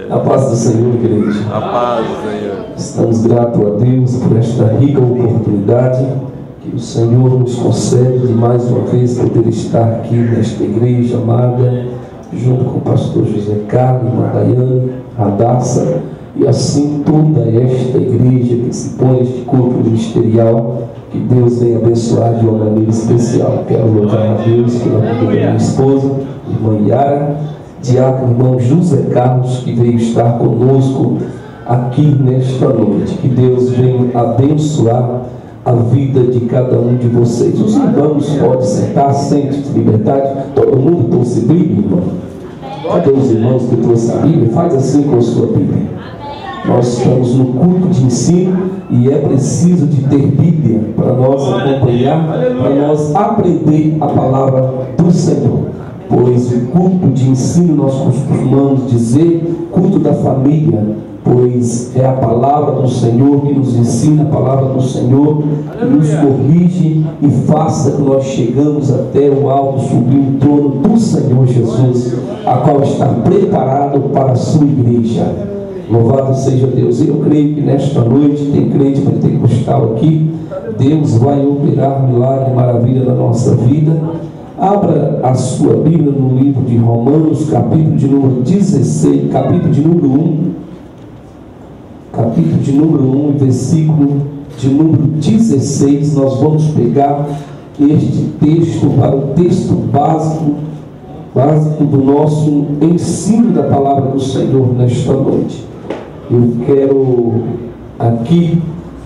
A paz do Senhor, igreja. A paz do Senhor. Estamos gratos a Deus por esta rica oportunidade que o Senhor nos concede de mais uma vez poder estar aqui nesta igreja amada, junto com o pastor José Carlos, irmã Daiane, Radassa, e assim toda esta igreja que se põe este corpo ministerial, que Deus venha abençoar de uma maneira especial. Quero louvar a Deus pela vida da minha esposa, irmã Yara, diácono irmão José Carlos, que veio estar conosco aqui nesta noite. Que Deus venha abençoar a vida de cada um de vocês. Os irmãos podem sentar, sente de liberdade. Todo mundo trouxe Bíblia, irmão? Cadê os irmãos que trouxeram a Bíblia? Faz assim com a sua Bíblia. Nós estamos no culto de ensino e é preciso de ter Bíblia para nós acompanhar, para nós aprender a palavra do Senhor. Pois o culto de ensino nós costumamos dizer culto da família, pois é a palavra do Senhor que nos ensina, a palavra do Senhor que nos corrige e faça que nós chegamos até o alto sublime trono do Senhor Jesus, a qual está preparado para a sua igreja. Louvado seja Deus. Eu creio que nesta noite tem crente pentecostal aqui. Deus vai operar milagre e maravilha na nossa vida. Abra a sua Bíblia no livro de Romanos, capítulo de número 16, capítulo de número 1, capítulo de número 1, versículo de número 16. Nós vamos pegar este texto para o texto básico do nosso ensino da palavra do Senhor nesta noite. Eu quero aqui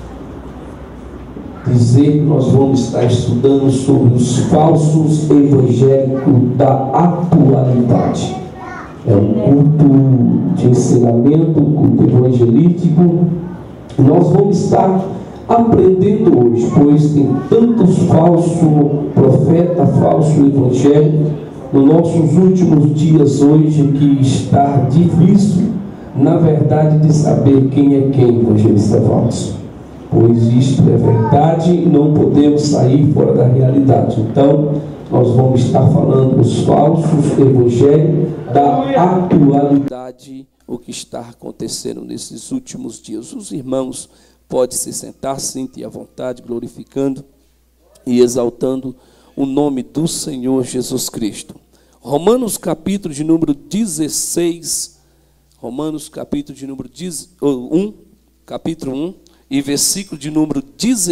dizer que nós vamos estar estudando sobre os falsos evangélicos da atualidade. É um culto de ensinamento, um culto evangelístico. Nós vamos estar aprendendo hoje, pois tem tantos falsos profetas, falso evangelho nos nossos últimos dias hoje, que está difícil, na verdade, de saber quem é quem evangelista falso. Pois isto é verdade e não podemos sair fora da realidade. Então, nós vamos estar falando dos falsos evangelhos da atualidade, o que está acontecendo nesses últimos dias. Os irmãos podem se sentar, sintam à vontade, glorificando e exaltando o nome do Senhor Jesus Cristo. Romanos capítulo de número 16, Romanos capítulo de número 1, capítulo 1, e versículo de número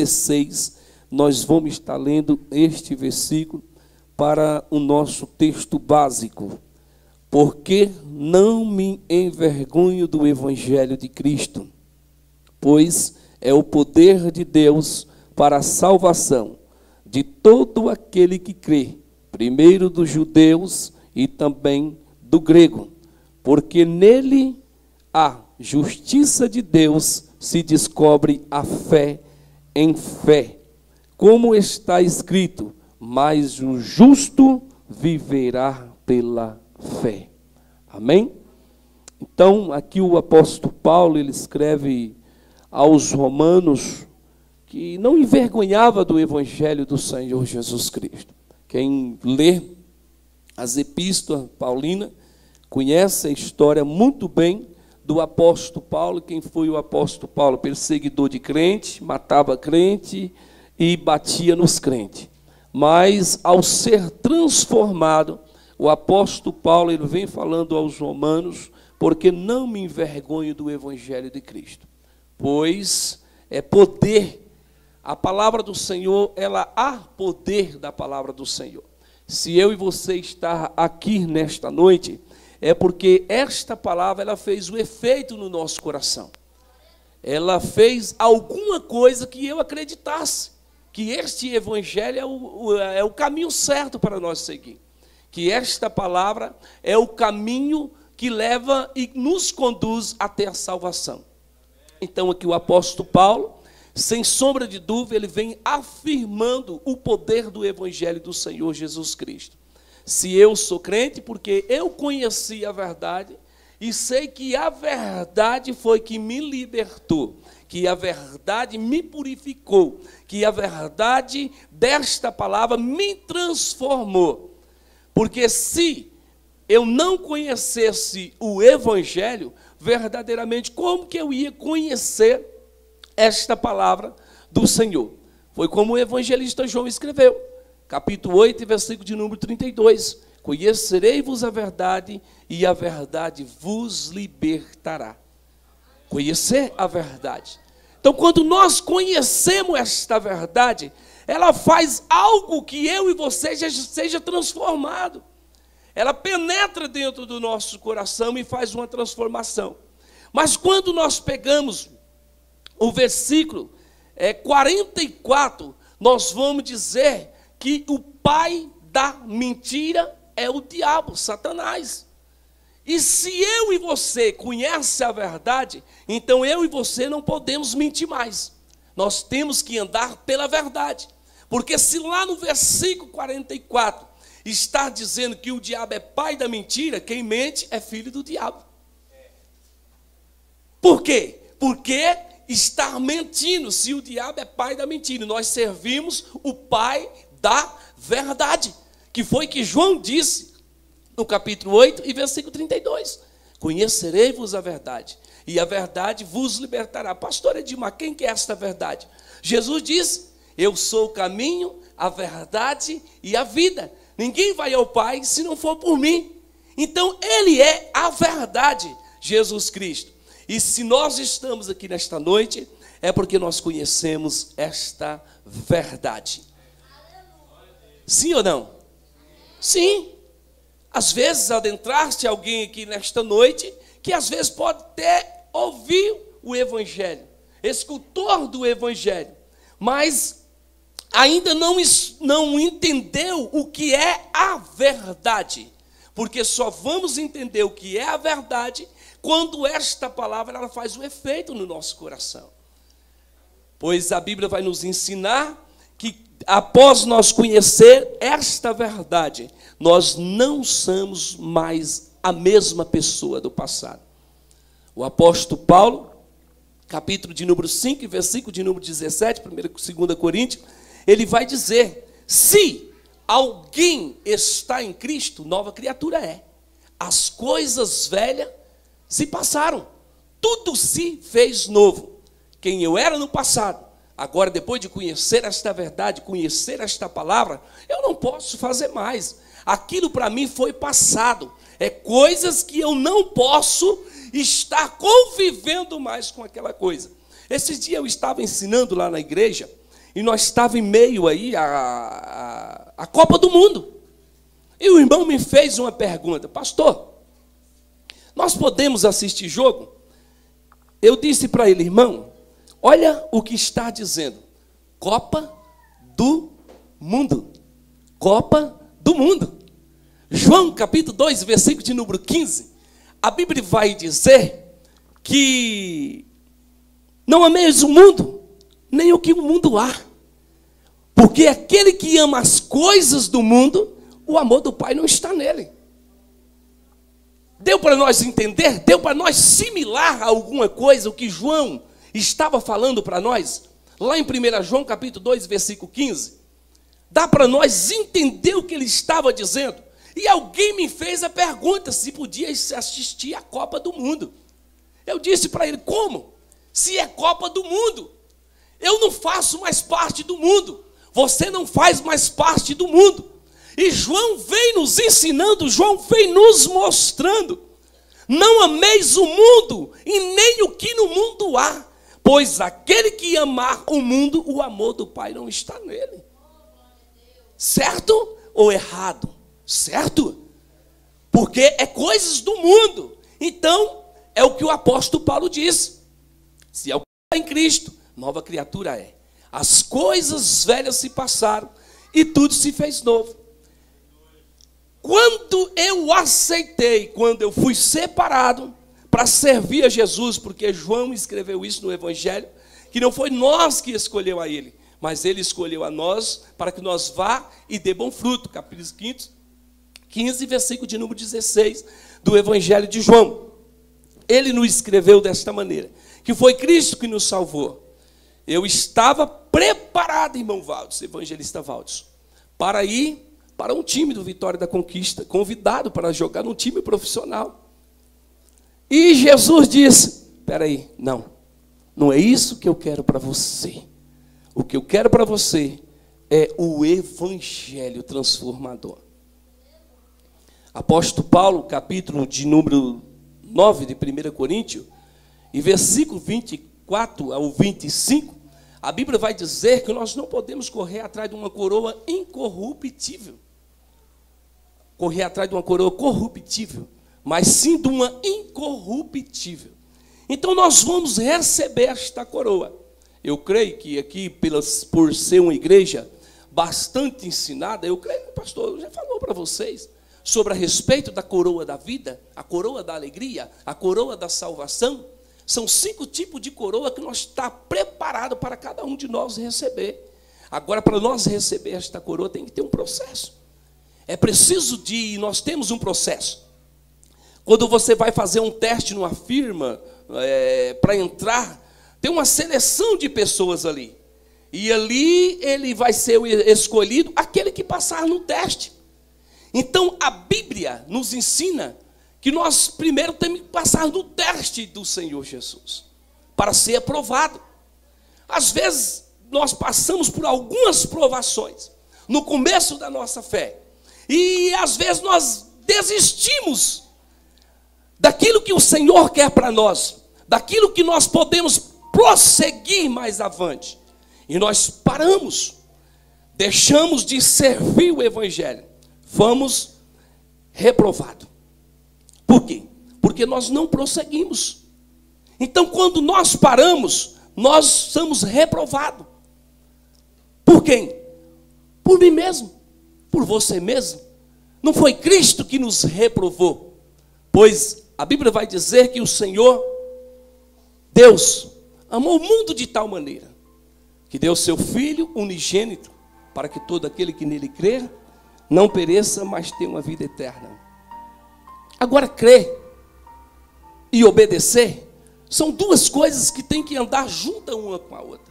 16, nós vamos estar lendo este versículo para o nosso texto básico. Porque não me envergonho do Evangelho de Cristo, pois é o poder de Deus para a salvação de todo aquele que crê, primeiro dos judeus e também do grego, porque nele a justiça de Deus se descobre a fé em fé, como está escrito: mas o justo viverá pela fé. Amém? Então, aqui o apóstolo Paulo, ele escreve aos romanos que não envergonhava do evangelho do Senhor Jesus Cristo. Quem lê as epístolas paulinas conhece a história muito bem do apóstolo Paulo. Quem foi o apóstolo Paulo? Perseguidor de crente, matava crente e batia nos crentes. Mas ao ser transformado, o apóstolo Paulo, ele vem falando aos romanos: porque não me envergonho do evangelho de Cristo, pois é poder. A palavra do Senhor, ela há poder da palavra do Senhor. Se eu e você estar aqui nesta noite, é porque esta palavra, ela fez o efeito no nosso coração. Ela fez alguma coisa que eu acreditasse que este evangelho é o caminho certo para nós seguir. Que esta palavra é o caminho que leva e nos conduz até a salvação. Então aqui o apóstolo Paulo, sem sombra de dúvida, ele vem afirmando o poder do evangelho do Senhor Jesus Cristo. Se eu sou crente, porque eu conheci a verdade e sei que a verdade foi que me libertou, que a verdade me purificou, que a verdade desta palavra me transformou. Porque se eu não conhecesse o Evangelho, verdadeiramente, como que eu ia conhecer esta palavra do Senhor? Foi como o evangelista João escreveu, capítulo 8, versículo de número 32. Conhecerei-vos a verdade, e a verdade vos libertará. Conhecer a verdade. Então, quando nós conhecemos esta verdade, ela faz algo que eu e você seja transformado. Ela penetra dentro do nosso coração e faz uma transformação. Mas quando nós pegamos o versículo 44, nós vamos dizer que o pai da mentira é o diabo, Satanás. E se eu e você conhecem a verdade, então eu e você não podemos mentir mais. Nós temos que andar pela verdade. Porque se lá no versículo 44 está dizendo que o diabo é pai da mentira, quem mente é filho do diabo. Por quê? Porque está mentindo. Se o diabo é pai da mentira, nós servimos o pai da verdade, que foi que João disse no capítulo 8 e versículo 32. Conhecerei-vos a verdade, e a verdade vos libertará. Pastor Edmar, quem que é esta verdade? Jesus disse: eu sou o caminho, a verdade e a vida. Ninguém vai ao Pai se não for por mim. Então, Ele é a verdade, Jesus Cristo. E se nós estamos aqui nesta noite, é porque nós conhecemos esta verdade. Sim ou não? Sim. Às vezes, adentraste alguém aqui nesta noite, que às vezes pode até ouvir o Evangelho, escutor do Evangelho, mas ainda não entendeu o que é a verdade, porque só vamos entender o que é a verdade quando esta palavra ela faz um efeito no nosso coração. Pois a Bíblia vai nos ensinar que após nós conhecer esta verdade, nós não somos mais a mesma pessoa do passado. O apóstolo Paulo, capítulo de número 5, versículo de número 17, 2 Coríntios, ele vai dizer: se alguém está em Cristo, nova criatura é. As coisas velhas se passaram, tudo se fez novo. Quem eu era no passado, agora depois de conhecer esta verdade, conhecer esta palavra, eu não posso fazer mais. Aquilo para mim foi passado. É coisas que eu não posso estar convivendo mais com aquela coisa. Esses dias eu estava ensinando lá na igreja, e nós estávamos em meio aí a Copa do Mundo. E o irmão me fez uma pergunta: pastor, nós podemos assistir jogo? Eu disse para ele: irmão, olha o que está dizendo. Copa do Mundo. Copa do Mundo. João capítulo 2, versículo de número 15. A Bíblia vai dizer que não ameis o mundo, nem o que o mundo há. Porque aquele que ama as coisas do mundo, o amor do Pai não está nele. Deu para nós entender? Deu para nós assimilar alguma coisa o que João estava falando para nós? Lá em 1 João capítulo 2, versículo 15. Dá para nós entender o que ele estava dizendo? E alguém me fez a pergunta se podia assistir a Copa do Mundo. Eu disse para ele: como? Se é Copa do Mundo, eu não faço mais parte do mundo. Você não faz mais parte do mundo. E João vem nos ensinando, João vem nos mostrando: não ameis o mundo e nem o que no mundo há, pois aquele que amar o mundo, o amor do Pai não está nele. Certo ou errado? Certo? Porque é coisas do mundo. Então, é o que o apóstolo Paulo diz: se alguém está em Cristo, nova criatura é. As coisas velhas se passaram e tudo se fez novo. Quando eu aceitei, quando eu fui separado para servir a Jesus, porque João escreveu isso no Evangelho, que não foi nós que escolheu a ele, mas ele escolheu a nós para que nós vá e dê bom fruto. Capítulo 15, versículo de número 16 do Evangelho de João. Ele nos escreveu desta maneira, que foi Cristo que nos salvou. Eu estava preparado, irmão Valdes, evangelista Valdes, para ir para um time do Vitória da Conquista, convidado para jogar num time profissional. E Jesus disse: espera aí, não é isso que eu quero para você. O que eu quero para você é o evangelho transformador. Apóstolo Paulo, capítulo de número 9 de 1 Coríntios, e versículo 24 ao 25, a Bíblia vai dizer que nós não podemos correr atrás de uma coroa incorruptível. Correr atrás de uma coroa corruptível, mas sim de uma incorruptível. Então nós vamos receber esta coroa. Eu creio que aqui, por ser uma igreja bastante ensinada, eu creio que o pastor já falou para vocês sobre a respeito da coroa da vida, a coroa da alegria, a coroa da salvação. São 5 tipos de coroa que nós está preparado para cada um de nós receber. Agora, para nós receber esta coroa, tem que ter um processo. É preciso nós temos um processo. Quando você vai fazer um teste numa firma, para entrar, tem uma seleção de pessoas ali. E ali ele vai ser escolhido aquele que passar no teste. Então a Bíblia nos ensina que nós primeiro temos que passar no teste do Senhor Jesus, para ser aprovado. Às vezes nós passamos por algumas provações no começo da nossa fé. E às vezes nós desistimos daquilo que o Senhor quer para nós, daquilo que nós podemos prosseguir mais avante. E nós paramos, deixamos de servir o Evangelho, fomos reprovados. Por quê? Porque nós não prosseguimos. Então, quando nós paramos, nós somos reprovados. Por quem? Por mim mesmo, por você mesmo. Não foi Cristo que nos reprovou, pois a Bíblia vai dizer que o Senhor, Deus, amou o mundo de tal maneira que deu seu Filho unigênito, para que todo aquele que nele crer não pereça, mas tenha uma vida eterna. Agora, crer e obedecer são 2 coisas que têm que andar juntas uma com a outra.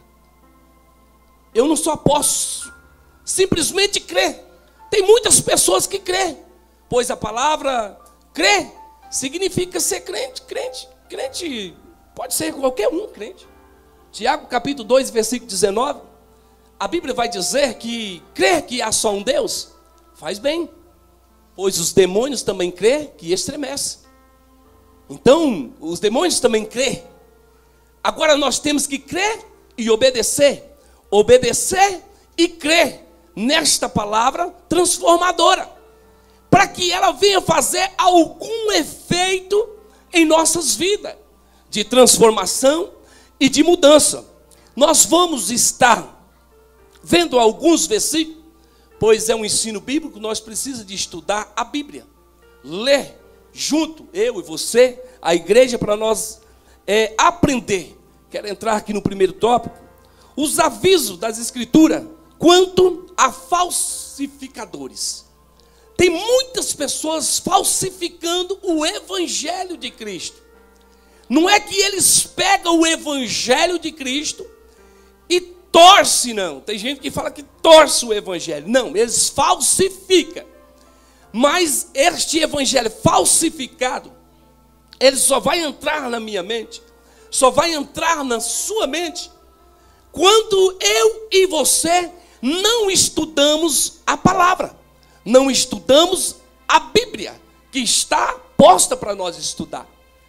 Eu não só posso simplesmente crer. Tem muitas pessoas que crêem, pois a palavra crer significa ser crente. Crente pode ser qualquer um crente. Tiago capítulo 2, versículo 19, a Bíblia vai dizer que crer que há só um Deus faz bem, pois os demônios também crêem que estremecem. Então, os demônios também crêem. Agora nós temos que crer e obedecer. Obedecer e crer nesta palavra transformadora, para que ela venha fazer algum efeito em nossas vidas, de transformação e de mudança. Nós vamos estar vendo alguns versículos, pois é um ensino bíblico, nós precisamos de estudar a Bíblia, ler junto, eu e você, a igreja, para nós aprender. Quero entrar aqui no primeiro tópico, os avisos das Escrituras quanto a falsificadores. Tem muitas pessoas falsificando o Evangelho de Cristo. Não é que eles pegam o Evangelho de Cristo e torcem, não. Tem gente que fala que torce o Evangelho. Não, eles falsificam. Mas este Evangelho falsificado, ele só vai entrar na minha mente, só vai entrar na sua mente, quando eu e você não estudamos a palavra, não estudamos a Bíblia, que está posta para nós estudar.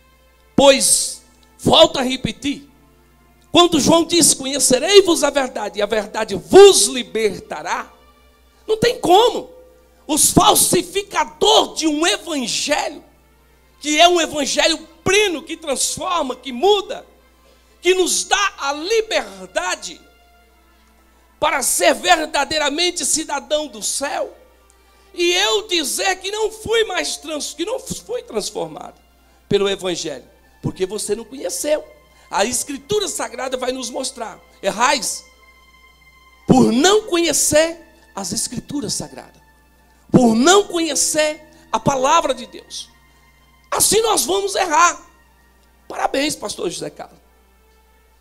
Pois, volto a repetir, quando João disse: conhecerei-vos a verdade, e a verdade vos libertará, não tem como. Os falsificadores de um evangelho, que é um evangelho pleno, que transforma, que muda, que nos dá a liberdade para ser verdadeiramente cidadão do céu, e eu dizer que não fui transformado pelo evangelho, porque você não conheceu. A Escritura Sagrada vai nos mostrar: errais por não conhecer as Escrituras Sagradas, por não conhecer a palavra de Deus. Assim nós vamos errar. Parabéns, pastor José Carlos,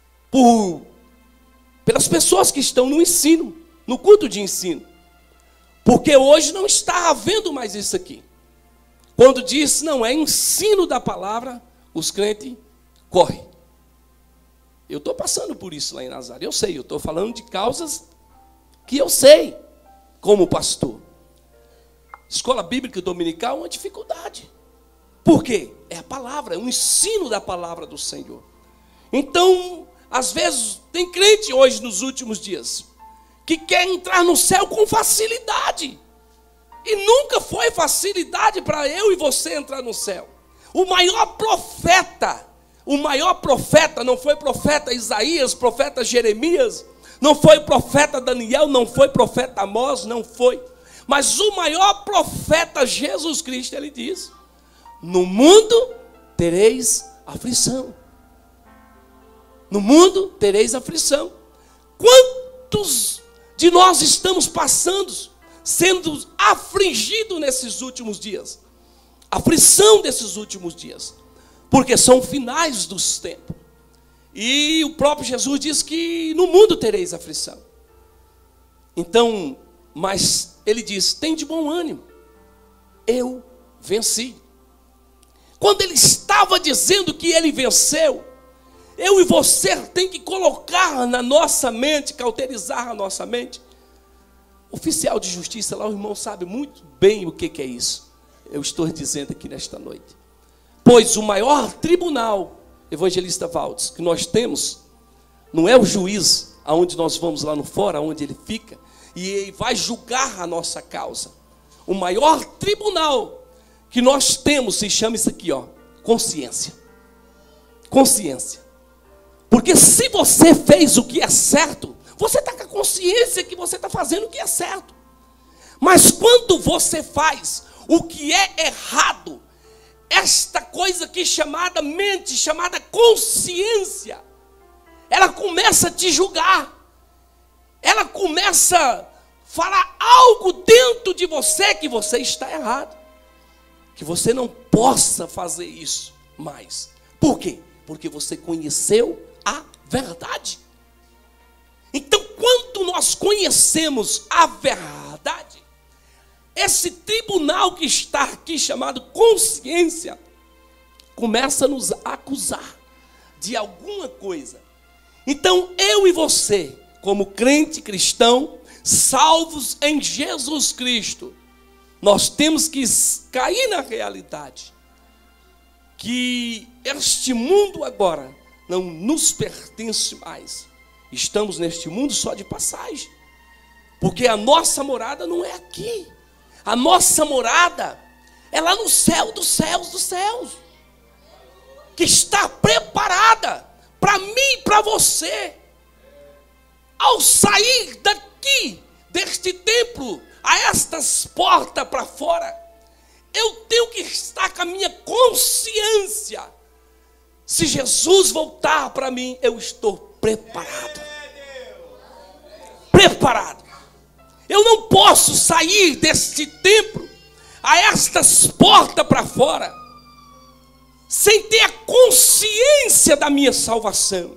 pelas pessoas que estão no ensino, no culto de ensino. Porque hoje não está havendo mais isso aqui. Quando diz não é ensino da palavra, os crentes correm. Eu estou passando por isso lá em Nazaré, eu sei, eu estou falando de causas que eu sei, como pastor. Escola bíblica dominical é uma dificuldade. Por quê? É a palavra, é um ensino da palavra do Senhor. Então, às vezes, tem crente hoje, nos últimos dias, que quer entrar no céu com facilidade. E nunca foi facilidade para eu e você entrar no céu. O maior profeta não foi profeta Isaías, profeta Jeremias, não foi profeta Daniel, não foi profeta Amós, não foi. Mas o maior profeta Jesus Cristo, ele diz: no mundo tereis aflição. No mundo tereis aflição. Quantos de nós estamos passando, sendo afligidos nesses últimos dias? Aflição desses últimos dias. Porque são finais dos tempos. E o próprio Jesus diz que no mundo tereis aflição. Então, mas ele diz: tem de bom ânimo, eu venci. Quando ele estava dizendo que ele venceu, eu e você tem que colocar na nossa mente, cauterizar a nossa mente. Oficial de justiça lá, o irmão sabe muito bem o que é isso. Eu estou dizendo aqui nesta noite. Pois o maior tribunal, evangelista Valdes, que nós temos, não é o juiz, aonde nós vamos lá no fora, onde ele fica, e ele vai julgar a nossa causa. O maior tribunal que nós temos se chama isso aqui, ó, consciência. Consciência. Porque se você fez o que é certo, você está com a consciência que você está fazendo o que é certo. Mas quando você faz o que é errado, esta coisa aqui chamada mente, chamada consciência, ela começa a te julgar. Ela começa a falar algo dentro de você que você está errado. Que você não possa fazer isso mais. Por quê? Porque você conheceu a verdade. Então, quando nós conhecemos a verdade, esse tribunal que está aqui, chamado consciência, começa a nos acusar de alguma coisa. Então, eu e você, como crente cristão, salvos em Jesus Cristo, nós temos que cair na realidade que este mundo agora não nos pertence mais. Estamos neste mundo só de passagem, porque a nossa morada não é aqui. A nossa morada é lá no céu dos céus dos céus, que está preparada para mim e para você. Ao sair daqui, deste templo, a estas portas para fora, eu tenho que estar com a minha consciência. Se Jesus voltar para mim, eu estou preparado. Preparado. Eu não posso sair deste templo, a estas portas para fora, sem ter a consciência da minha salvação,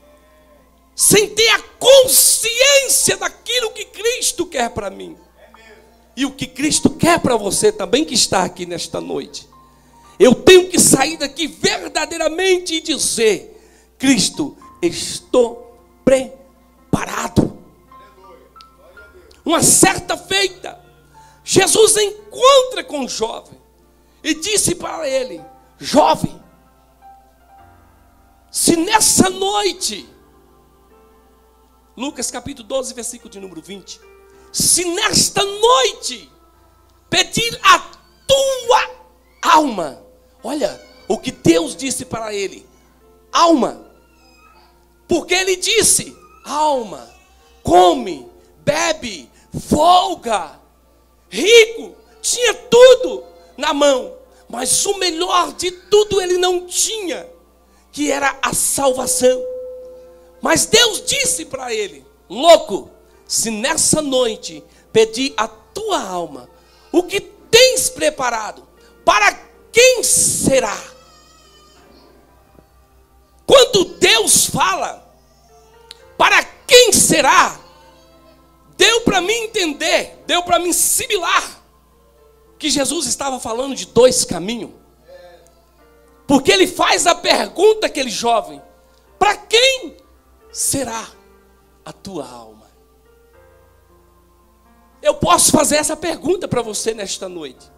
sem ter a consciência daquilo que Cristo quer para mim. E o que Cristo quer para você também, que está aqui nesta noite. Eu tenho que sair daqui verdadeiramente e dizer: Cristo, estou preparado. Uma certa feita, Jesus encontra com o jovem e disse para ele: jovem, se nessa noite, Lucas capítulo 12, versículo de número 20, se nesta noite pedir a tua alma, olha o que Deus disse para ele: alma, porque ele disse: alma, come, bebe, folga, rico, tinha tudo na mão, mas o melhor de tudo ele não tinha, que era a salvação. Mas Deus disse para ele: louco, se nessa noite pedir a tua alma, o que tens preparado, para quem será? Quando Deus fala, para quem será? deu para mim entender, deu para mim assimilar que Jesus estava falando de dois caminhos. Porque ele faz a pergunta àquele jovem: para quem será a tua alma? Eu posso fazer essa pergunta para você nesta noite,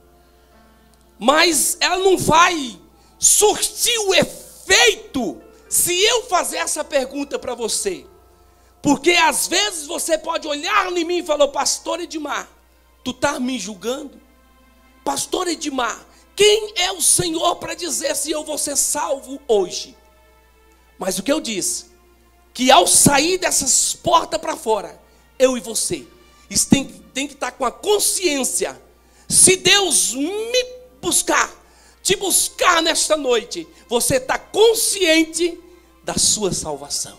mas ela não vai surtir o efeito se eu fazer essa pergunta para você. Porque às vezes você pode olhar em mim e falar: pastor Edmar, tu está me julgando? Pastor Edmar, quem é o Senhor para dizer se eu vou ser salvo hoje? Mas o que eu disse, que ao sair dessas portas para fora, eu e você tem que estar com a consciência: se Deus me buscar, te buscar nesta noite, você está consciente da sua salvação.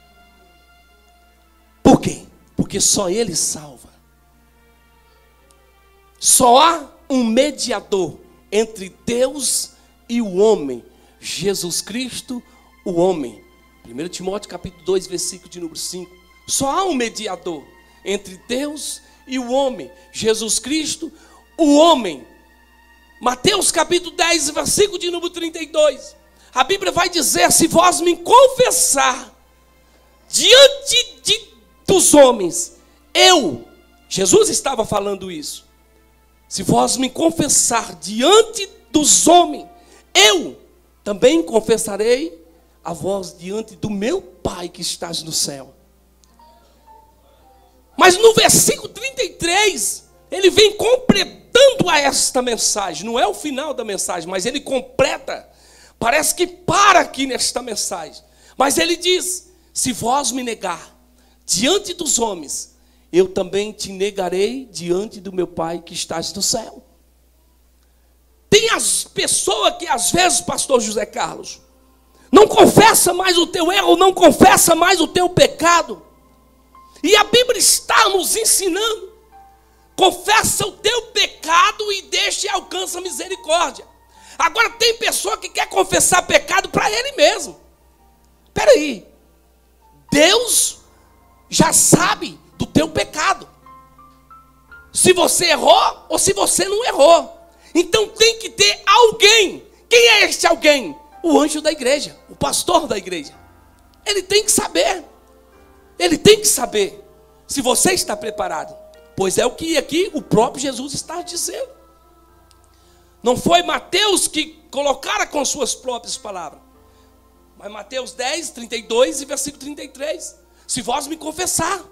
Por quê? Porque só Ele salva. Só há um mediador entre Deus e o homem, Jesus Cristo, o homem. 1 Timóteo capítulo 2, versículo de número 5. Só há um mediador entre Deus e o homem, Jesus Cristo, o homem. Mateus capítulo 10, versículo de número 32. A Bíblia vai dizer: se vós me confessar diante dos homens, Jesus estava falando isso. Se vós me confessar diante dos homens, eu também confessarei a vós diante do meu Pai que estás no céu. Mas no versículo 33, ele vem completando a esta mensagem. Não é o final da mensagem, mas ele completa. Parece que para aqui nesta mensagem. Mas ele diz: se vós me negar diante dos homens, eu também te negarei diante do meu Pai que estás no céu. Tem as pessoas que às vezes, pastor José Carlos, não confessa mais o teu erro, não confessa mais o teu pecado. E a Bíblia está nos ensinando: confessa o teu pecado e deixa e alcança a misericórdia. Agora tem pessoa que quer confessar pecado para ele mesmo. Espera aí, Deus já sabe do teu pecado, se você errou ou se você não errou. Então tem que ter alguém. Quem é este alguém? O anjo da igreja, o pastor da igreja. Ele tem que saber. Ele tem que saber se você está preparado. Pois é o que aqui o próprio Jesus está dizendo. Não foi Mateus que colocara com suas próprias palavras, mas Mateus 10, 32 e versículo 33. Se vós me confessar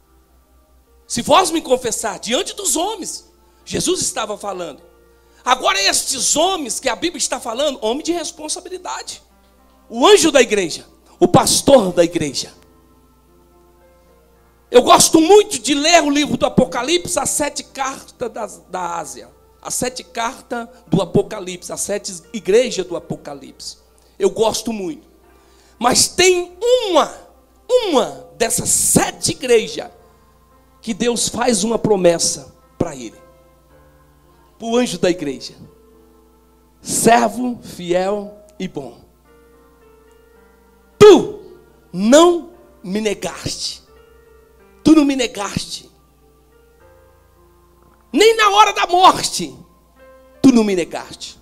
diante dos homens, Jesus estava falando. Agora estes homens que a Bíblia está falando, homem de responsabilidade. O anjo da igreja, o pastor da igreja. Eu gosto muito de ler o livro do Apocalipse, as 7 cartas da Ásia. As 7 cartas do Apocalipse, as 7 igrejas do Apocalipse. Eu gosto muito. Mas tem uma dessas 7 igrejas que Deus faz uma promessa para ele. Para o anjo da igreja: servo fiel e bom, tu não me negaste. Tu não me negaste. Nem na hora da morte, tu não me negaste.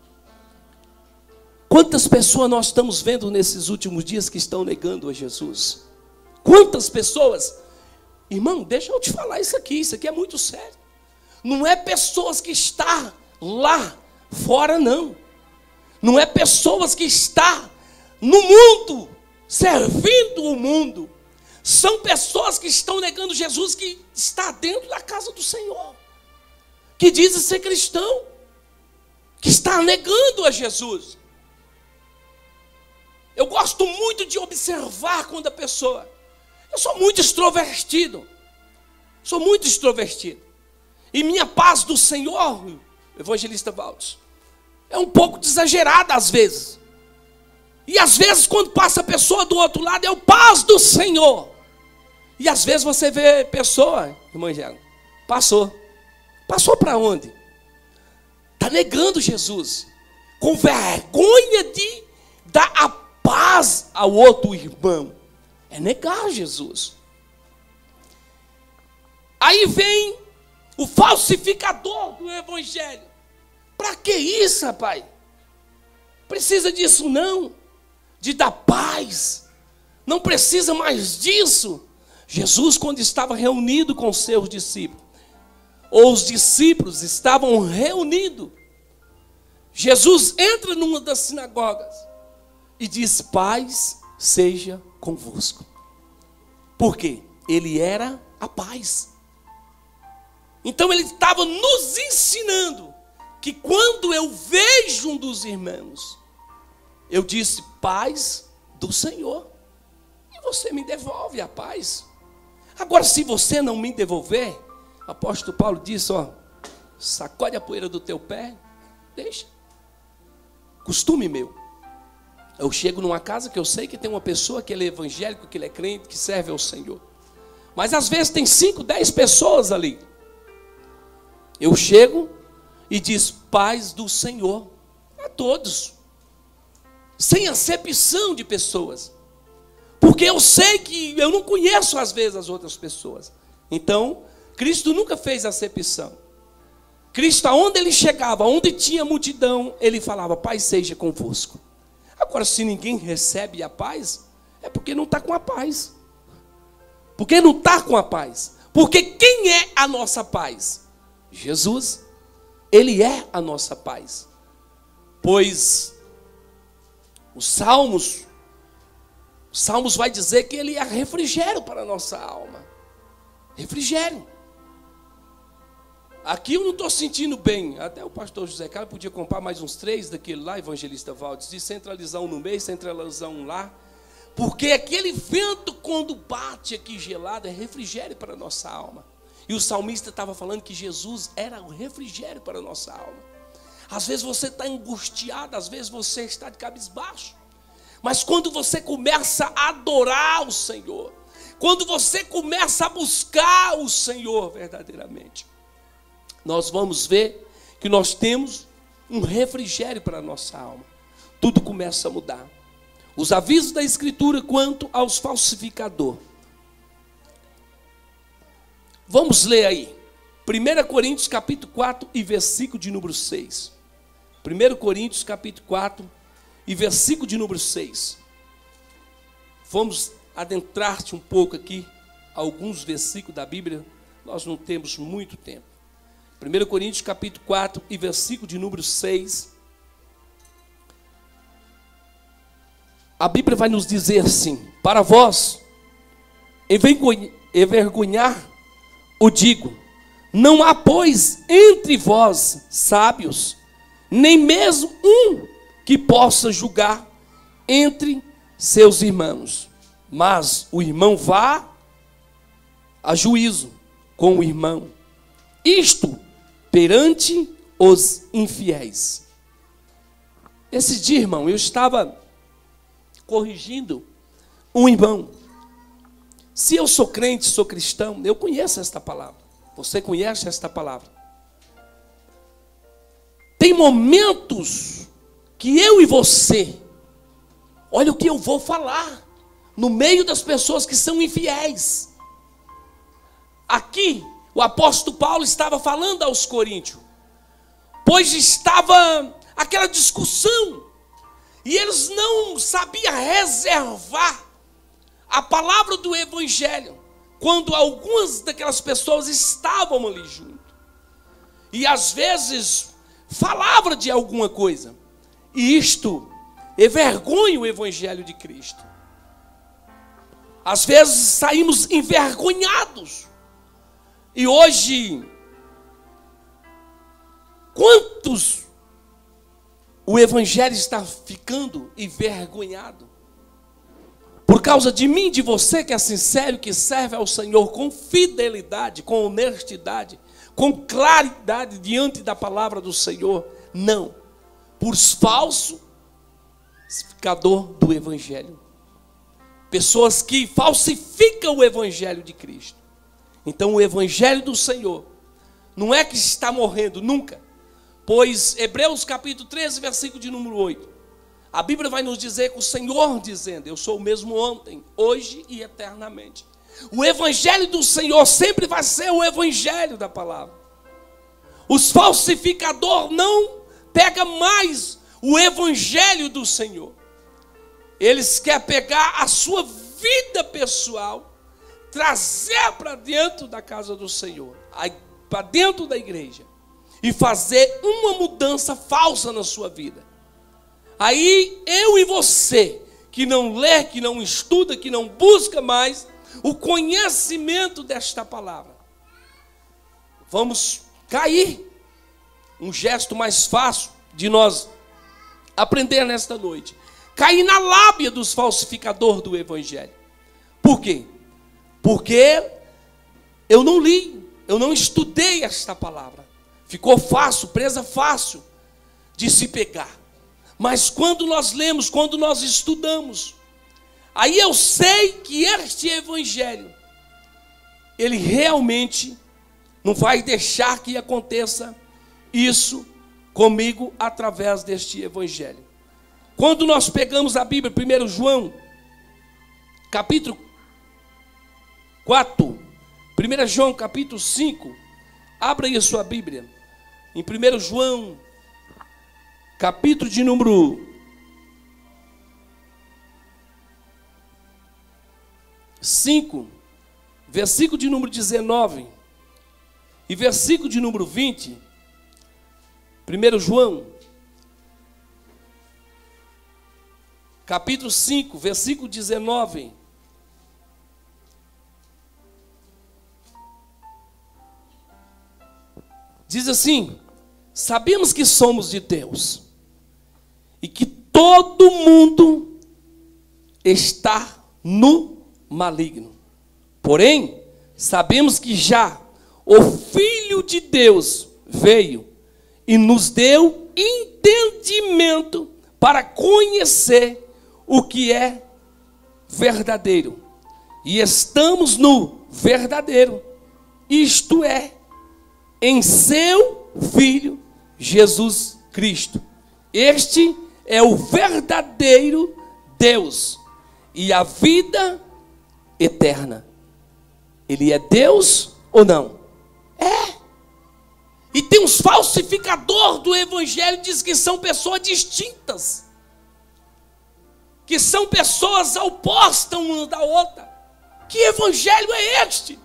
Quantas pessoas nós estamos vendo nesses últimos dias que estão negando a Jesus? Quantas pessoas? Irmão, deixa eu te falar isso aqui é muito sério. Não é pessoas que estão lá fora, não. Não é pessoas que estão no mundo, servindo o mundo. São pessoas que estão negando Jesus, que está dentro da casa do Senhor, que dizem ser cristão, que está negando a Jesus. Eu gosto muito de observar quando a pessoa... Eu sou muito extrovertido. E minha paz do Senhor, evangelista Valdes, é um pouco exagerada às vezes. E às vezes quando passa a pessoa do outro lado, é o paz do Senhor. E às vezes você vê pessoa, irmã Angélica, passou para onde? Está negando Jesus, com vergonha de dar a paz ao outro irmão. É negar Jesus. Aí vem o falsificador do evangelho. Para que isso, rapaz? Precisa disso não, de dar paz. Não precisa mais disso. Jesus, quando estava reunido com os seus discípulos, ou os discípulos estavam reunidos, Jesus entra numa das sinagogas e diz: paz seja convosco. Por quê? Ele era a paz. Então ele estava nos ensinando que quando eu vejo um dos irmãos, eu disse: paz do Senhor, e você me devolve a paz. Agora, se você não me devolver, o apóstolo Paulo disse: ó, sacode a poeira do teu pé, deixa. Costume meu. Eu chego numa casa que eu sei que tem uma pessoa que ele é evangélico, que ele é crente, que serve ao Senhor. Mas às vezes tem 5, 10 pessoas ali. Eu chego e diz: paz do Senhor a todos, sem acepção de pessoas, porque eu sei que eu não conheço às vezes as outras pessoas. Então, Cristo nunca fez acepção. Cristo, aonde ele chegava, onde tinha multidão, ele falava: paz seja convosco. Agora, se ninguém recebe a paz, é porque não está com a paz. Porque não está com a paz. Porque quem é a nossa paz? Jesus. Ele é a nossa paz. Pois os Salmos vai dizer que ele é refrigério para a nossa alma. Refrigério. Aqui eu não estou sentindo bem. Até o pastor José Carlos podia comprar mais uns 3 daquele lá, evangelista Valdes, de centralizar um no meio, centralizar um lá. Porque aquele vento, quando bate aqui gelado, é refrigério para a nossa alma. E o salmista estava falando que Jesus era o refrigério para a nossa alma. Às vezes você está angustiado, às vezes você está de cabisbaixo. Mas quando você começa a adorar o Senhor, quando você começa a buscar o Senhor verdadeiramente, nós vamos ver que nós temos um refrigério para a nossa alma. Tudo começa a mudar. Os avisos da Escritura quanto aos falsificadores. Vamos ler aí. 1 Coríntios capítulo 4 e versículo de número 6. 1 Coríntios capítulo 4 e versículo de número 6. Vamos adentrar-te um pouco aqui, alguns versículos da Bíblia. Nós não temos muito tempo. 1 Coríntios capítulo 4 e versículo de número 6. A Bíblia vai nos dizer assim: para vós, envergonhar, o digo, não há, pois, entre vós sábios, nem mesmo um que possa julgar entre seus irmãos. Mas o irmão vá a juízo com o irmão. Isto perante os infiéis. Esse dia, irmão, eu estava corrigindo um irmão. Se eu sou crente, sou cristão, eu conheço esta palavra. Você conhece esta palavra? Tem momentos que eu e você, olha o que eu vou falar, no meio das pessoas que são infiéis. Aqui, o apóstolo Paulo estava falando aos coríntios, pois estava aquela discussão, e eles não sabiam reservar a palavra do evangelho, quando algumas daquelas pessoas estavam ali junto, e às vezes falava de alguma coisa, e isto envergonha o evangelho de Cristo. Às vezes saímos envergonhados, e hoje, quantos o evangelho está ficando envergonhado? Por causa de mim, de você que é sincero, que serve ao Senhor com fidelidade, com honestidade, com claridade diante da palavra do Senhor. Não, por falsificador do evangelho. Pessoas que falsificam o evangelho de Cristo. Então o evangelho do Senhor não é que está morrendo nunca. Pois Hebreus capítulo 13, versículo de número 8. A Bíblia vai nos dizer que o Senhor dizendo: eu sou o mesmo ontem, hoje e eternamente. O evangelho do Senhor sempre vai ser o evangelho da palavra. Os falsificadores não pegam mais o evangelho do Senhor. Eles querem pegar a sua vida pessoal, trazer para dentro da casa do Senhor, para dentro da igreja, e fazer uma mudança falsa na sua vida. Aí eu e você, que não lê, que não estuda, que não busca mais o conhecimento desta palavra, vamos cair. Um gesto mais fácil de nós aprender nesta noite: cair na lábia dos falsificadores do evangelho. Por quê? Porque eu não li, eu não estudei esta palavra. Ficou fácil, presa fácil de se pegar. Mas quando nós lemos, quando nós estudamos, aí eu sei que este evangelho, ele realmente não vai deixar que aconteça isso comigo através deste evangelho. Quando nós pegamos a Bíblia, 1 João, capítulo 4, 1 João, capítulo 5, abra aí a sua Bíblia, em 1 João, capítulo de número 5, versículo de número 19 e versículo de número 20, 1 João, capítulo 5, versículo 19. Diz assim: sabemos que somos de Deus e que todo mundo está no maligno. Porém, sabemos que já o Filho de Deus veio e nos deu entendimento para conhecer o que é verdadeiro. E estamos no verdadeiro, isto é, em seu Filho Jesus Cristo. Este é o verdadeiro Deus e a vida eterna. Ele é Deus ou não? É. E tem uns falsificadores do evangelho, diz que são pessoas distintas, que são pessoas opostas uma da outra. Que evangelho é este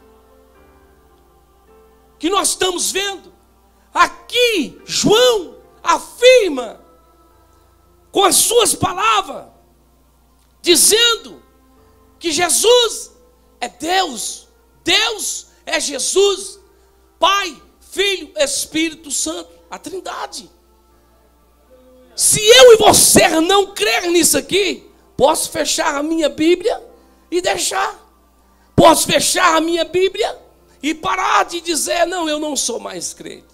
que nós estamos vendo? Aqui João afirma com as suas palavras, dizendo que Jesus é Deus, Deus é Jesus, Pai, Filho, Espírito Santo, a Trindade. Se eu e você não crer nisso aqui, posso fechar a minha Bíblia e deixar. Posso fechar a minha Bíblia e parar de dizer: não, eu não sou mais crente.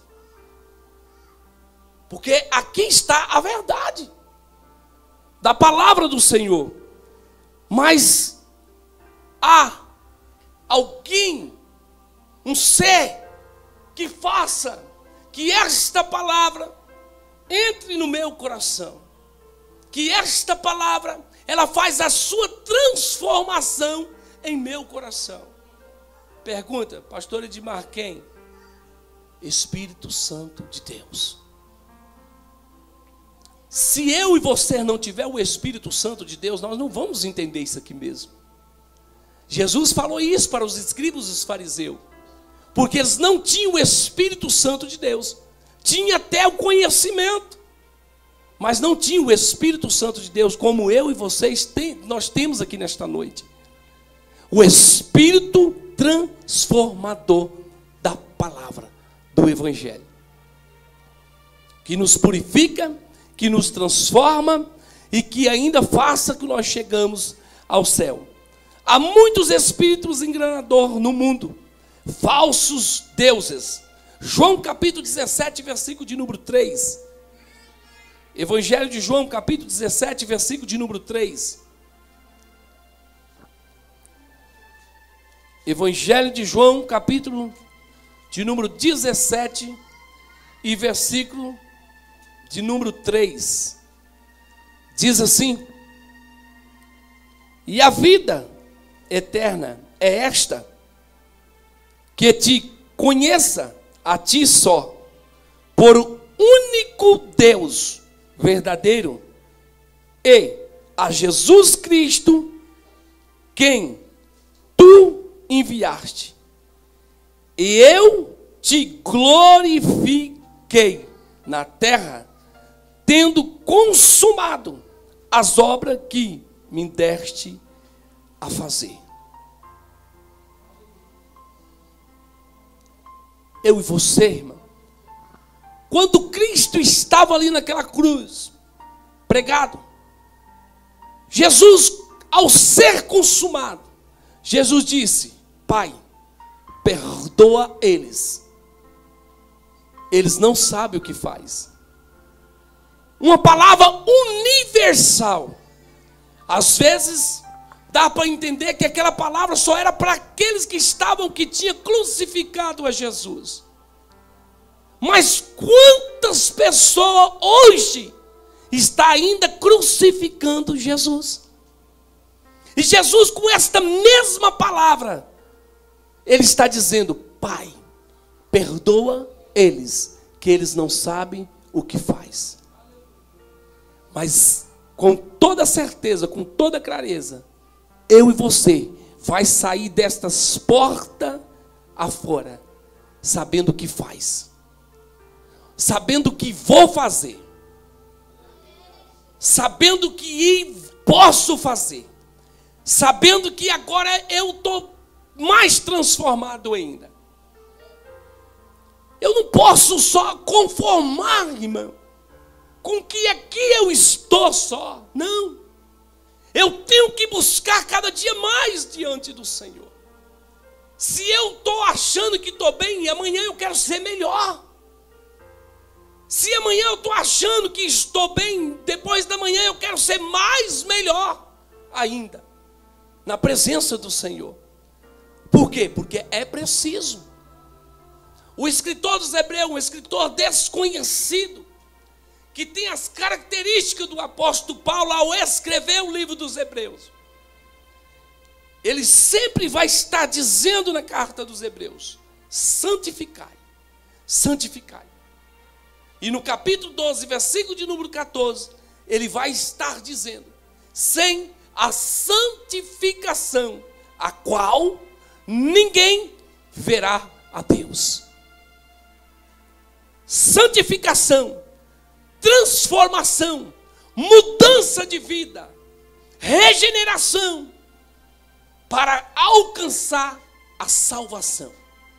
Porque aqui está a verdade da palavra do Senhor. Mas há alguém, um ser, que faça que esta palavra entre no meu coração, que esta palavra, ela faz a sua transformação em meu coração. Pergunta, pastor Edmar, quem? Espírito Santo de Deus. Se eu e você não tiver o Espírito Santo de Deus, nós não vamos entender isso aqui mesmo. Jesus falou isso para os escribas e os fariseus, porque eles não tinham o Espírito Santo de Deus. Tinha até o conhecimento, mas não tinha o Espírito Santo de Deus, como eu e vocês nós temos aqui nesta noite. O Espírito transformador da palavra, do Evangelho, que nos purifica, que nos transforma e que ainda faça que nós chegamos ao céu. Há muitos espíritos enganadores no mundo, falsos deuses. João capítulo 17, versículo de número 3. Evangelho de João capítulo 17, versículo de número 3. Evangelho de João capítulo de número 17 e versículo de número 3. Diz assim: e a vida eterna é esta: que te conheça a ti só, por o único Deus verdadeiro, e a Jesus Cristo, quem tu enviaste. E eu te glorifiquei na terra, tendo consumado as obras que me deste a fazer. Eu e você, irmão, quando Cristo estava ali naquela cruz, pregado, Jesus, ao ser consumado, Jesus disse: Pai, perdoa eles, eles não sabem o que faz. Uma palavra universal. Às vezes dá para entender que aquela palavra só era para aqueles que tinham crucificado a Jesus. Mas quantas pessoas hoje estão ainda crucificando Jesus? E Jesus, com esta mesma palavra, Ele está dizendo: Pai, perdoa eles, que eles não sabem o que faz. Mas com toda certeza, com toda clareza, eu e você vai sair destas portas afora, sabendo o que faz, sabendo o que vou fazer, sabendo que posso fazer, sabendo que agora eu estou mais transformado ainda. Eu não posso só conformar, irmão, com que aqui eu estou só. Não. Eu tenho que buscar cada dia mais diante do Senhor. Se eu estou achando que estou bem, e amanhã eu quero ser melhor. Se amanhã eu estou achando que estou bem, depois da manhã eu quero ser mais melhor ainda, na presença do Senhor. Por quê? Porque é preciso. O escritor dos Hebreus, um escritor desconhecido, que tem as características do apóstolo Paulo ao escrever o livro dos Hebreus, ele sempre vai estar dizendo na carta dos Hebreus: santificai, santificai. E no capítulo 12, versículo de número 14, ele vai estar dizendo: sem a santificação, a qual ninguém verá a Deus. Santificação, transformação, mudança de vida, regeneração, para alcançar a salvação.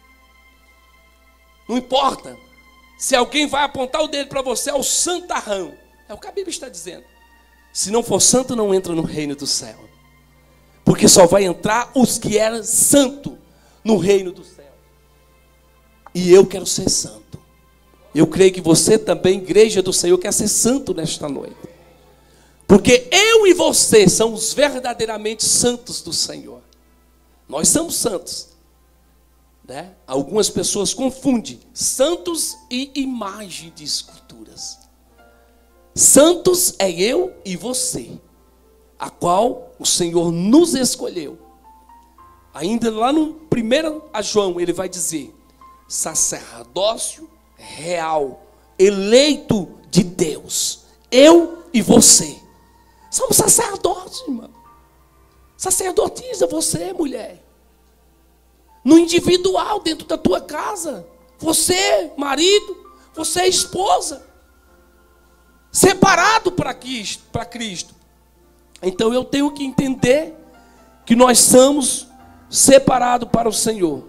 Não importa se alguém vai apontar o dedo para você, é o santarrão, é o que a Bíblia está dizendo. Se não for santo, não entra no reino do céu, porque só vai entrar os que eram santo no reino do céu. E eu quero ser santo. Eu creio que você também, igreja do Senhor, quer ser santo nesta noite. Porque eu e você somos verdadeiramente santos do Senhor. Nós somos santos, né? Algumas pessoas confundem santos e imagem de esculturas. Santos é eu e você, a qual o Senhor nos escolheu. Ainda lá no 1 João, ele vai dizer: sacerdócio real, eleito de Deus. Eu e você somos sacerdotes, irmão. Sacerdotisa você, mulher, no individual, dentro da tua casa. Você, marido, você, esposa, separado para Cristo. Então eu tenho que entender que nós somos separados para o Senhor.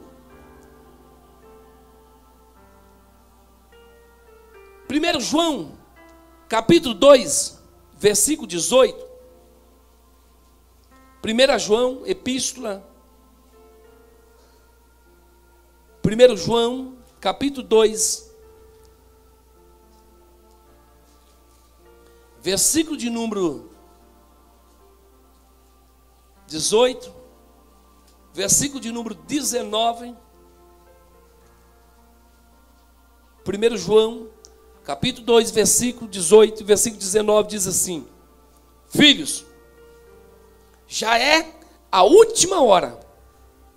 1 João, capítulo 2, versículo 18. 1 João, epístola. 1 João, capítulo 2, versículo de número 18, versículo de número 19. 1 João, capítulo 2, versículo 18 e versículo 19 diz assim: filhos, já é a última hora.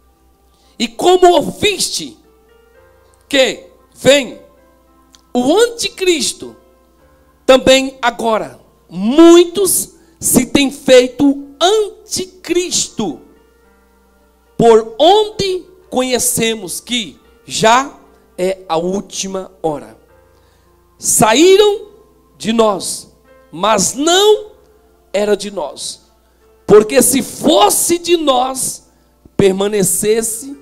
E como ouviste que vem o anticristo, também agora muitos se têm feito anticristo, por onde conhecemos que já é a última hora. Saíram de nós, mas não era de nós, porque se fosse de nós, permanecesse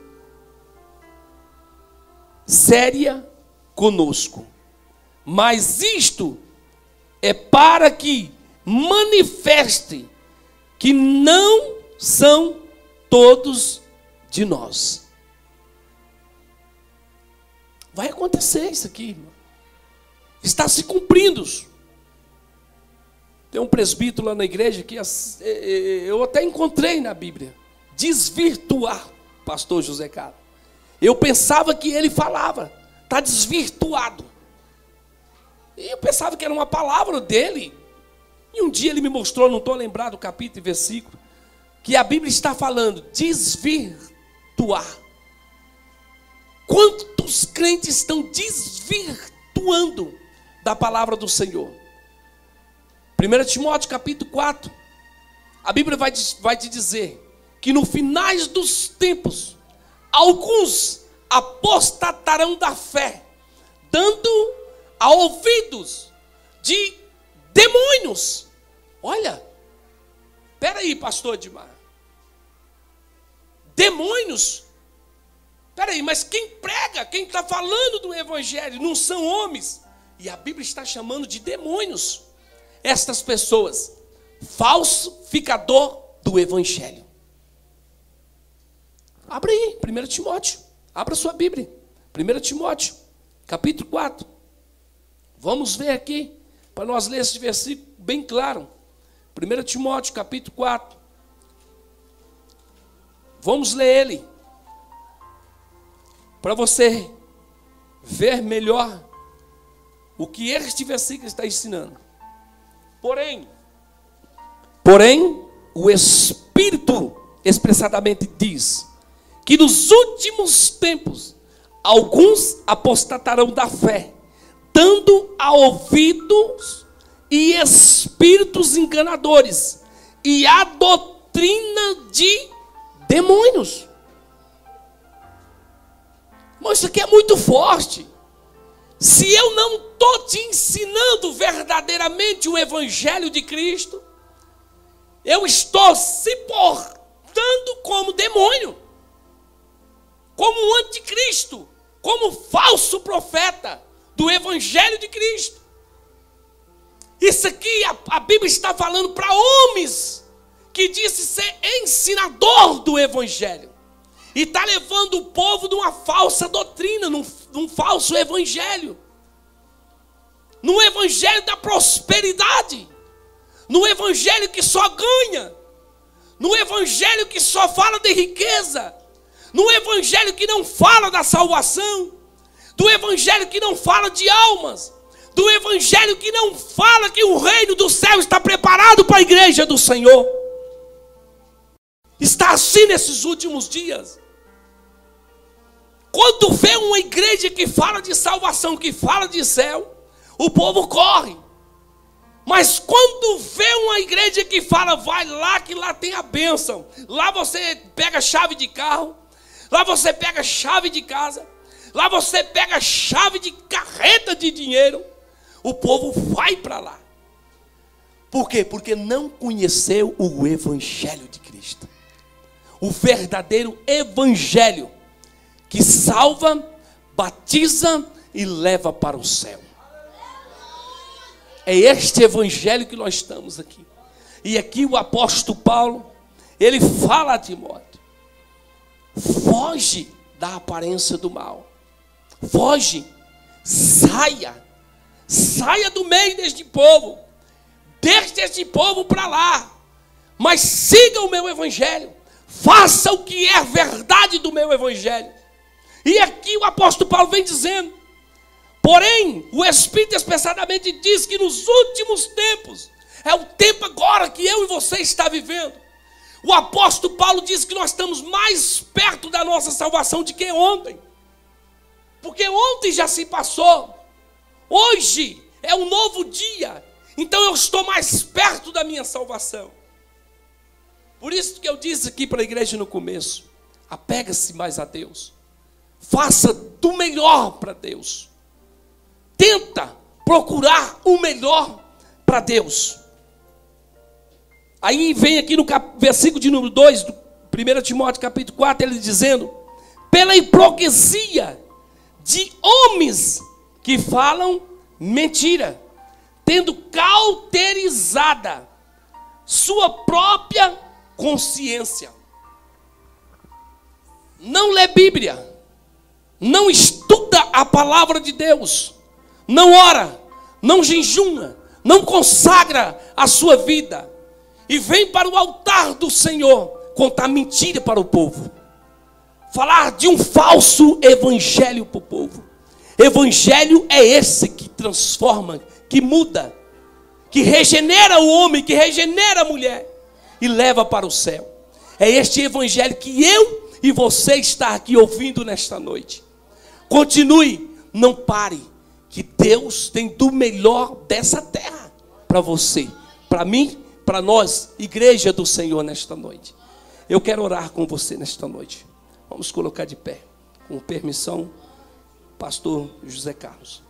séria conosco. Mas isto é para que manifeste que não são todos de nós. Vai acontecer isso aqui, irmão. Está se cumprindo. Tem um presbítero lá na igreja que eu até encontrei na Bíblia. Desvirtuar, pastor José Carlos. Eu pensava que ele falava, está desvirtuado. E eu pensava que era uma palavra dele. E um dia ele me mostrou, não estou lembrado do capítulo e versículo, que a Bíblia está falando, desvirtuar. Quantos crentes estão desvirtuando da palavra do Senhor? 1 Timóteo capítulo 4, a Bíblia vai te dizer que no finais dos tempos, alguns apostatarão da fé, dando a ouvidos de demônios. Olha, espera aí, pastor Edmar. Demônios? Espera aí, mas quem prega, quem está falando do evangelho, não são homens. E a Bíblia está chamando de demônios estas pessoas, falsificador do evangelho. Abre aí, 1 Timóteo, abra sua Bíblia, 1 Timóteo, capítulo 4, vamos ver aqui, para nós ler esse versículo bem claro, 1 Timóteo, capítulo 4, vamos ler ele, para você ver melhor o que este versículo está ensinando. Porém, o Espírito expressadamente diz que nos últimos tempos alguns apostatarão da fé, dando a ouvidos e espíritos enganadores e a doutrina de demônios. Mas isso aqui é muito forte. Se eu não estou te ensinando verdadeiramente o evangelho de Cristo, eu estou se portando como demônio, como anticristo, como falso profeta do evangelho de Cristo. Isso aqui a Bíblia está falando para homens que disse ser ensinador do evangelho. E está levando o povo de uma falsa doutrina, num falso evangelho. No evangelho da prosperidade. No evangelho que só ganha. No evangelho que só fala de riqueza. No evangelho que não fala da salvação. Do evangelho que não fala de almas. Do evangelho que não fala que o reino do céu está preparado para a igreja do Senhor. Está assim nesses últimos dias. Quando vê uma igreja que fala de salvação, que fala de céu, o povo corre. Mas quando vê uma igreja que fala, vai lá que lá tem a bênção. Lá você pega chave de carro. Lá você pega chave de casa. Lá você pega chave de carreta de dinheiro. O povo vai para lá. Por quê? Porque não conheceu o evangelho de Cristo. O verdadeiro evangelho que salva, batiza e leva para o céu. É este evangelho que nós estamos aqui. E aqui o apóstolo Paulo, ele fala a Timóteo: foge da aparência do mal. Foge, saia do meio deste povo. Deixe este povo para lá. Mas siga o meu evangelho. Faça o que é verdade do meu evangelho. E aqui o apóstolo Paulo vem dizendo: porém, o Espírito expressadamente diz que nos últimos tempos, é o tempo agora que eu e você está vivendo, O apóstolo Paulo diz que nós estamos mais perto da nossa salvação do que ontem. Porque ontem já se passou. Hoje é um novo dia. Então eu estou mais perto da minha salvação. Por isso que eu disse aqui para a igreja no começo: apega-se mais a Deus. Faça do melhor para Deus. Tenta procurar o melhor para Deus. Aí vem aqui no versículo de número 2, do 1 Timóteo capítulo 4, ele dizendo: pela hipocrisia de homens que falam mentira, tendo cauterizada sua própria consciência. Não lê Bíblia, não estuda a palavra de Deus, não ora, não jejuma, não consagra a sua vida, e vem para o altar do Senhor contar mentira para o povo, falar de um falso evangelho para o povo. Evangelho é esse que transforma, que muda, que regenera o homem, que regenera a mulher e leva para o céu. É este evangelho que eu e você está aqui ouvindo nesta noite. Continue, não pare, que Deus tem do melhor dessa terra para você, para mim, para nós, igreja do Senhor, nesta noite. Eu quero orar com você nesta noite. Vamos colocar de pé, com permissão, pastor José Carlos.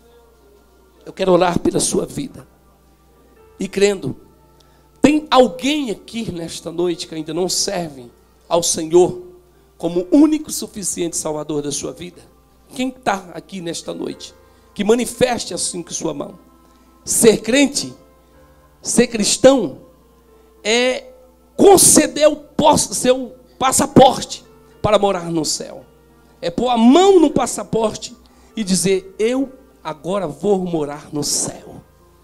Eu quero orar pela sua vida. E crendo, tem alguém aqui nesta noite que ainda não serve ao Senhor como único e suficiente Salvador da sua vida? Quem está aqui nesta noite, que manifeste assim com sua mão? Ser crente, ser cristão, é conceder o seu passaporte para morar no céu. É pôr a mão no passaporte e dizer: eu agora vou morar no céu.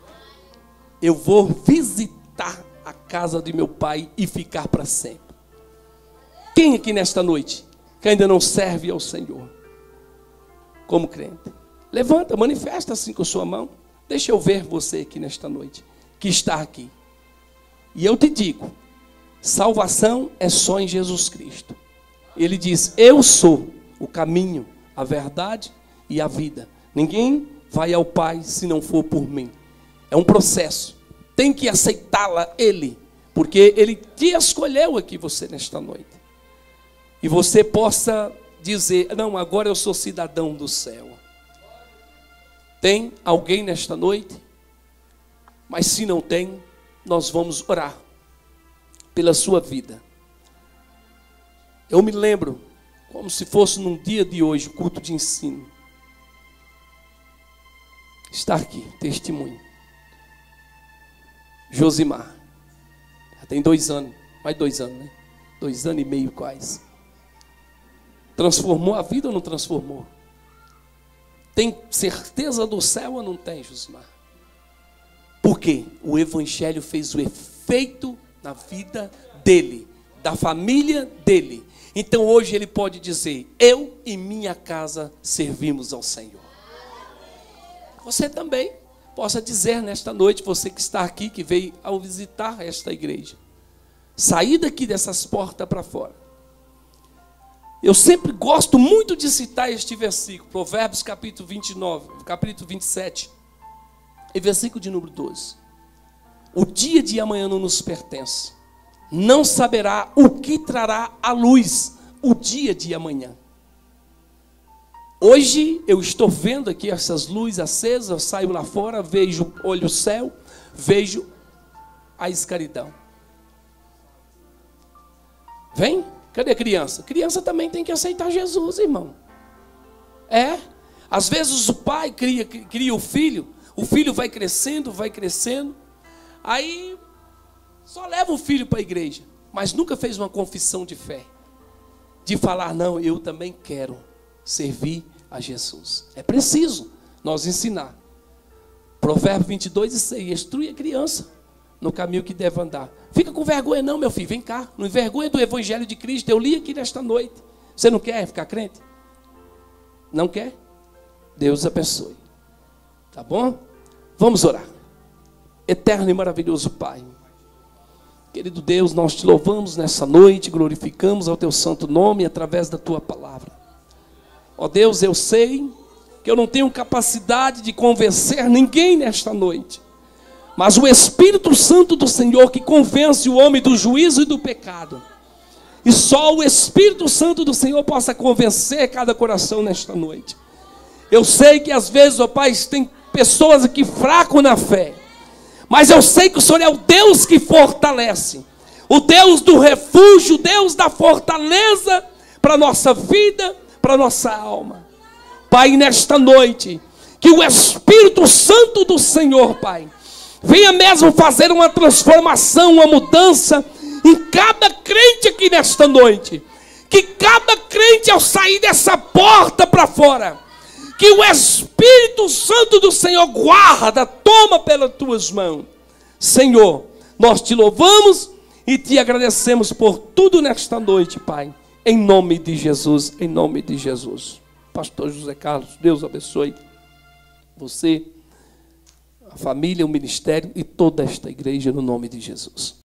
Eu vou visitar a casa de meu pai e ficar para sempre. Quem aqui nesta noite que ainda não serve ao Senhor como crente? Levanta, manifesta assim com a sua mão. Deixa eu ver você aqui nesta noite, que está aqui. E eu te digo, salvação é só em Jesus Cristo. Ele diz: eu sou o caminho, a verdade e a vida. Ninguém vai ao Pai se não for por mim. É um processo. Tem que aceitá-la Ele, porque Ele te escolheu aqui, você, nesta noite. E você possa dizer: não, agora eu sou cidadão do céu. Tem alguém nesta noite? Mas se não tem, nós vamos orar pela sua vida. Eu me lembro, como se fosse num dia de hoje, culto de ensino. Está aqui, testemunho. Josimar. Já tem 2 anos, mais 2 anos, né? 2 anos e meio quase. Transformou a vida ou não transformou? Tem certeza do céu ou não tem, Josimar? Por quê? O evangelho fez o efeito na vida dele, da família dele. Então hoje ele pode dizer: eu e minha casa servimos ao Senhor. Você também possa dizer nesta noite, você que está aqui, que veio ao visitar esta igreja, sair daqui dessas portas para fora. Eu sempre gosto muito de citar este versículo, Provérbios capítulo 29, capítulo 27, e versículo de número 12. O dia de amanhã não nos pertence. Não saberá o que trará à luz o dia de amanhã. Hoje eu estou vendo aqui essas luzes acesas, eu saio lá fora, vejo, olho o céu, vejo a escuridão. Vem? Cadê a criança? Criança também tem que aceitar Jesus, irmão. Às vezes o pai cria o filho vai crescendo, aí só leva o filho para a igreja, mas nunca fez uma confissão de fé, de falar: não, eu também quero servir a Jesus. É preciso nós ensinar. Provérbio 22:6, instrui a criança no caminho que deve andar. Fica com vergonha não, meu filho, vem cá, não envergonha do evangelho de Cristo. Eu li aqui nesta noite. Você não quer ficar crente? Não quer? Deus abençoe. Tá bom? Vamos orar. Eterno e maravilhoso Pai, Querido Deus, nós te louvamos nessa noite, glorificamos ao teu santo nome através da tua palavra. Ó Deus, eu sei que eu não tenho capacidade de convencer ninguém nesta noite, mas o Espírito Santo do Senhor que convence o homem do juízo e do pecado. E só o Espírito Santo do Senhor possa convencer cada coração nesta noite. Eu sei que às vezes, ó Pai, tem pessoas aqui fracas na fé, mas eu sei que o Senhor é o Deus que fortalece, o Deus do refúgio, o Deus da fortaleza para a nossa vida, para a nossa alma. Pai, nesta noite, que o Espírito Santo do Senhor, Pai, venha mesmo fazer uma transformação, uma mudança em cada crente aqui nesta noite. Que cada crente ao sair dessa porta para fora, que o Espírito Santo do Senhor guarda, toma pelas tuas mãos. Senhor, nós te louvamos e te agradecemos por tudo nesta noite, Pai. Em nome de Jesus, em nome de Jesus. Pastor José Carlos, Deus abençoe você, a família, o ministério e toda esta igreja no nome de Jesus.